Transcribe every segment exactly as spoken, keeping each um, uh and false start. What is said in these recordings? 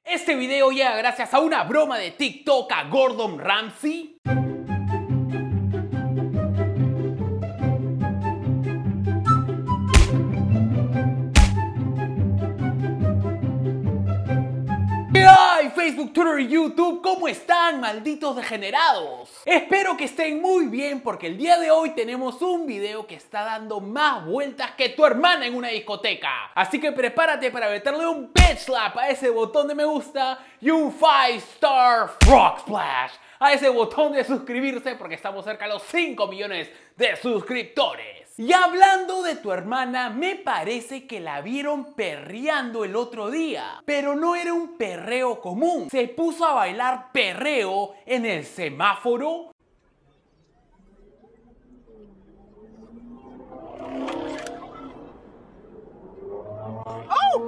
Este video llega gracias a una broma de TikTok a Gordon Ramsay. ¡Ay! Facebook, Twitter y YouTube, ¿cómo están, malditos degenerados? Espero que estén muy bien porque el día de hoy tenemos un video que está dando más vueltas que tu hermana en una discoteca. Así que prepárate para meterle un bitch slap a ese botón de me gusta y un five star frog splash a ese botón de suscribirse porque estamos cerca de los cinco millones de suscriptores. Y hablando de tu hermana, me parece que la vieron perreando el otro día. Pero no era un perreo común. Se puso a bailar perreo en el semáforo. ¡Oh!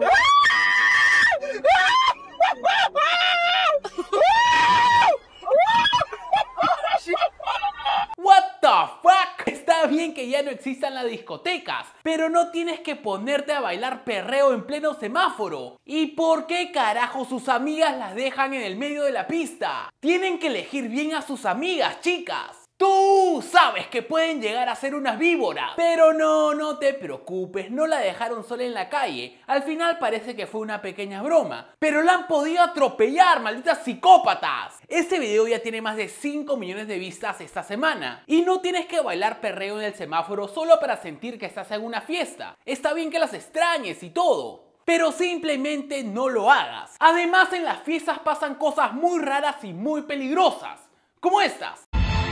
What the fuck? Está bien que ya no existan las discotecas, pero no tienes que ponerte a bailar perreo en pleno semáforo. ¿Y por qué carajo sus amigas las dejan en el medio de la pista? Tienen que elegir bien a sus amigas, chicas. Tú sabes que pueden llegar a ser unas víboras. Pero no, no te preocupes, no la dejaron sola en la calle. Al final parece que fue una pequeña broma. Pero la han podido atropellar, malditas psicópatas. Este video ya tiene más de cinco millones de vistas esta semana. Y no tienes que bailar perreo en el semáforo solo para sentir que estás en una fiesta. Está bien que las extrañes y todo, pero simplemente no lo hagas. Además, en las fiestas pasan cosas muy raras y muy peligrosas, como estas.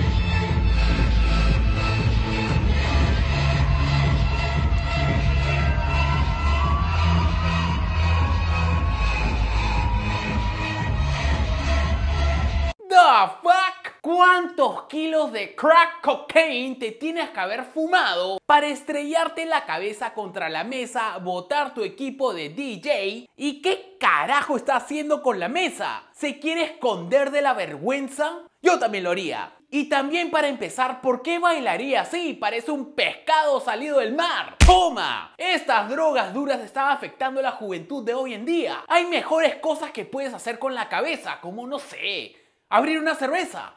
The fuck? ¿Cuántos kilos de crack cocaine te tienes que haber fumado para estrellarte la cabeza contra la mesa, botar tu equipo de D J? ¿Y qué carajo está haciendo con la mesa? ¿Se quiere esconder de la vergüenza? Yo también lo haría. Y también, para empezar, ¿por qué bailaría así? Parece un pescado salido del mar. ¡Toma! Estas drogas duras están afectando a la juventud de hoy en día. Hay mejores cosas que puedes hacer con la cabeza, como, no sé, abrir una cerveza.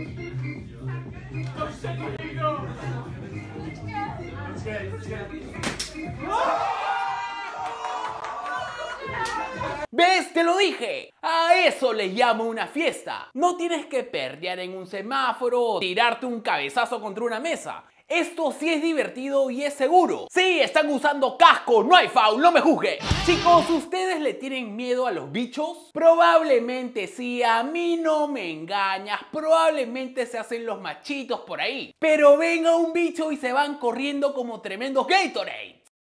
¿Ves? Te lo dije. A eso le llamo una fiesta. No tienes que perrear en un semáforo o tirarte un cabezazo contra una mesa. Esto sí es divertido y es seguro. Sí, están usando casco, no hay foul, no me juzguen. Chicos, ¿ustedes le tienen miedo a los bichos? Probablemente sí, a mí no me engañas. Probablemente se hacen los machitos por ahí. Pero ven a un bicho y se van corriendo como tremendos Gatorades.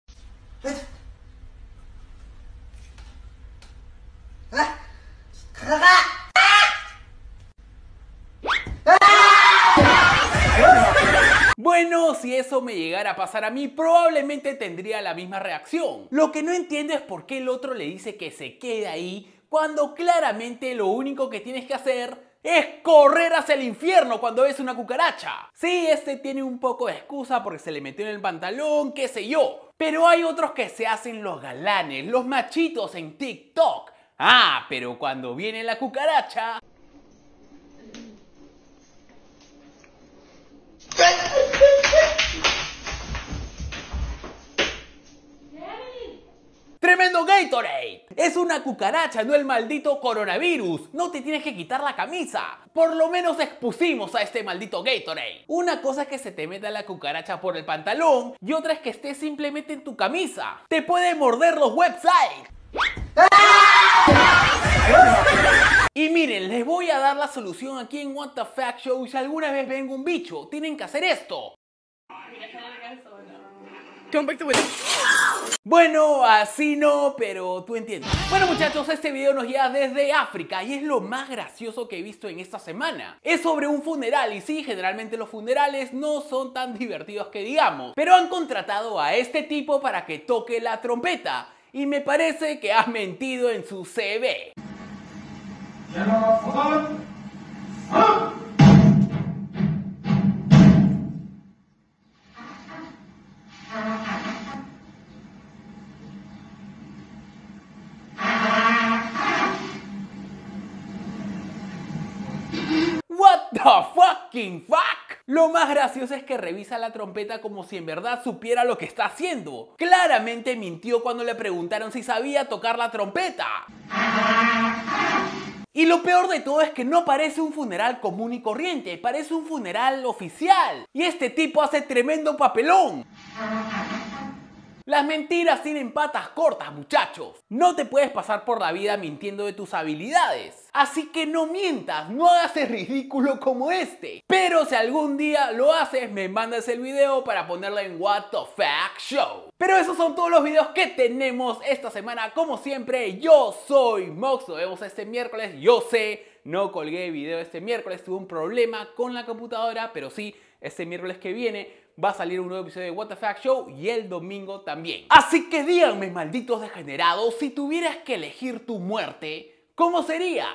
Bueno, si eso me llegara a pasar a mí, probablemente tendría la misma reacción. Lo que no entiendo es por qué el otro le dice que se quede ahí, cuando claramente lo único que tienes que hacer es correr hacia el infierno cuando ves una cucaracha. Sí, este tiene un poco de excusa porque se le metió en el pantalón, qué sé yo. Pero hay otros que se hacen los galanes, los machitos en TikTok. Ah, pero cuando viene la cucaracha... ¡Tremendo Gatorade! Es una cucaracha, no el maldito coronavirus. No te tienes que quitar la camisa. Por lo menos expusimos a este maldito Gatorade. Una cosa es que se te meta la cucaracha por el pantalón y otra es que esté simplemente en tu camisa. Te puede morder los websites. Y miren, les voy a dar la solución aquí en What the Fact Show. Si alguna vez ven un bicho, tienen que hacer esto. Bueno, así no, pero tú entiendes. Bueno, muchachos, este video nos llega desde África y es lo más gracioso que he visto en esta semana. Es sobre un funeral y sí, generalmente los funerales no son tan divertidos que digamos, pero han contratado a este tipo para que toque la trompeta y me parece que ha mentido en su C V. the fucking fuck? Lo más gracioso es que revisa la trompeta como si en verdad supiera lo que está haciendo. Claramente mintió cuando le preguntaron si sabía tocar la trompeta. Y lo peor de todo es que no parece un funeral común y corriente, parece un funeral oficial. Y este tipo hace tremendo papelón. Las mentiras tienen patas cortas, muchachos. No te puedes pasar por la vida mintiendo de tus habilidades. Así que no mientas, no hagas el ridículo como este. Pero si algún día lo haces, me mandas el video para ponerlo en What the Fuck Show. Pero esos son todos los videos que tenemos esta semana. Como siempre, yo soy Mox. Nos vemos este miércoles. Yo sé, no colgué video este miércoles. Tuve un problema con la computadora, pero sí, este miércoles que viene va a salir un nuevo episodio de What the Fuck Show y el domingo también. Así que díganme, malditos degenerados, si tuvieras que elegir tu muerte, ¿cómo sería?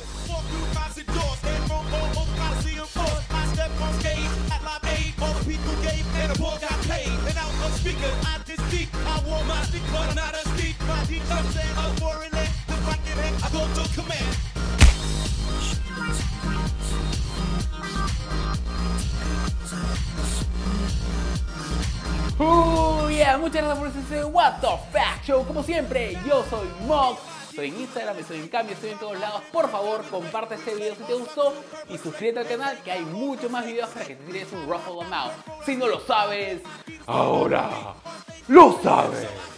Oh yeah, muchas gracias por ese What the Fuck Show. Como siempre, yo soy Mox. Estoy en Instagram, estoy en Cambio, estoy en todos lados. Por favor, comparte este video si te gustó y suscríbete al canal, que hay muchos más videos para que te tires un Ruffle the Mouth. Si no lo sabes, ahora lo sabes.